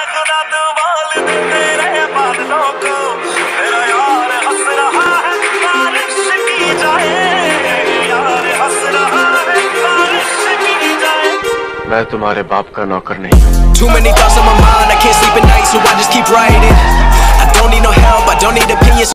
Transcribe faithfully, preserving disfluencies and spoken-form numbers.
खुदा तू बोल दे तेरे बादलों को, मेरा यार हंस रहा है बारिश की जाए, यार हंस रहा है बारिश की जाए। मैं तुम्हारे बाप का नौकर नहीं हूँ। Too many thoughts on my mind, I can't sleep at night, so I just keep writing. I don't need no help, I don't need opinions.